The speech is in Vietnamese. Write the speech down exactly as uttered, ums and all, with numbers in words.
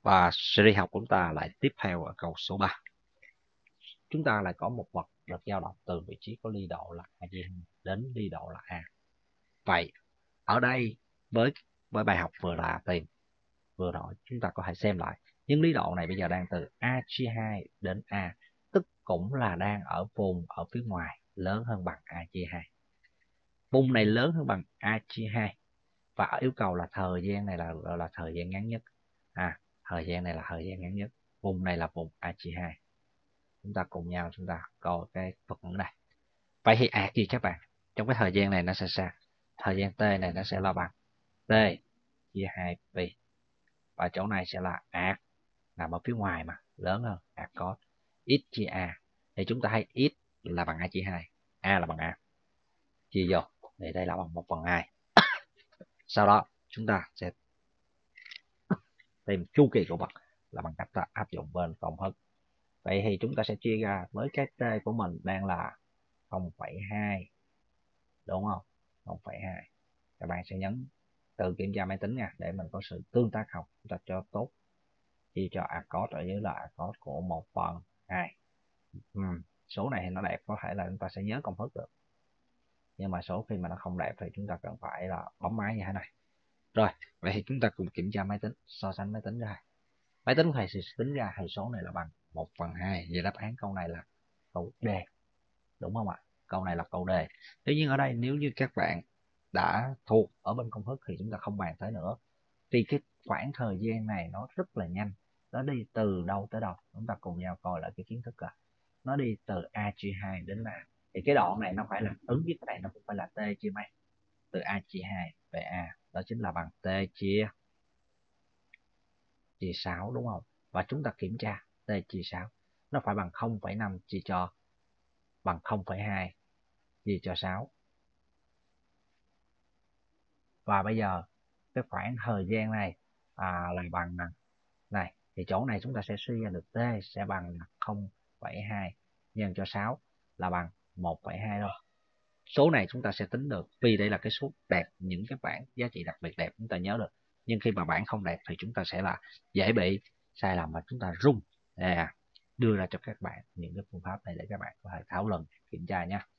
Và series học của chúng ta lại tiếp theo ở câu số ba. Chúng ta lại có một vật được dao động từ vị trí có ly độ là a chia hai đến ly độ là A. Vậy ở đây với với bài học vừa là tìm vừa rồi chúng ta có thể xem lại. Nhưng lý độ này bây giờ đang từ A chia hai đến A, tức cũng là đang ở vùng ở phía ngoài lớn hơn bằng A chia hai. Vùng này lớn hơn bằng A chia hai. Và ở yêu cầu là thời gian này là là thời gian ngắn nhất. À, thời gian này là thời gian ngắn nhất. Vùng này là vùng A chia hai. Chúng ta cùng nhau chúng ta coi cái thuật ngữ này. Vậy thì ạt gì các bạn? Trong cái thời gian này nó sẽ sao? Thời gian t này nó sẽ là bằng t chia hai pi. Và chỗ này sẽ là ạt nằm ở phía ngoài mà, lớn hơn ạt cos x chia a. Thì chúng ta thấy x là bằng a chia hai, a là bằng a, chia vô thì đây là bằng một phần hai. Sau đó chúng ta sẽ tìm chu kỳ của vật là bằng cách ta áp dụng bên công thức. Vậy thì chúng ta sẽ chia ra với cái t của mình đang là không phẩy hai, đúng không? không phẩy hai. Các bạn sẽ nhấn tự kiểm tra máy tính nha, để mình có sự tương tác học chúng ta cho tốt. Chia cho a cos ở dưới là a cos của một phần hai. Ừ. Số này thì nó đẹp, có thể là chúng ta sẽ nhớ công thức được, nhưng mà số khi mà nó không đẹp thì chúng ta cần phải là bấm máy như thế này. Rồi, vậy thì chúng ta cùng kiểm tra máy tính, so sánh máy tính ra. Máy tính thầy sẽ tính ra hệ số này là bằng một phần hai. Vậy đáp án câu này là câu D, đúng không ạ? Câu này là câu D. Tuy nhiên ở đây nếu như các bạn đã thuộc ở bên công thức thì chúng ta không bàn tới nữa, vì cái khoảng thời gian này nó rất là nhanh. Nó đi từ đâu tới đâu? Chúng ta cùng nhau coi lại cái kiến thức à. Nó đi từ A chia hai đến A. Thì cái đoạn này nó phải là ứng với cái này, nó cũng phải là T chia mấy? Từ A chia hai về A, đó chính là bằng T chia chia sáu, đúng không? Và chúng ta kiểm tra T chia sáu nó phải bằng không phẩy năm chia cho bằng không phẩy hai chia cho sáu. Và bây giờ cái khoảng thời gian này à, là bằng này, thì chỗ này chúng ta sẽ suy ra được T sẽ bằng không phẩy hai nhân cho sáu là bằng một phẩy hai thôi. Số này chúng ta sẽ tính được vì đây là cái số đẹp, những cái bảng giá trị đặc biệt đẹp chúng ta nhớ được. Nhưng khi mà bảng không đẹp thì chúng ta sẽ là dễ bị sai lầm và chúng ta rung. À, đưa ra cho các bạn những cái phương pháp này để các bạn có thể thảo luận kiểm tra nha.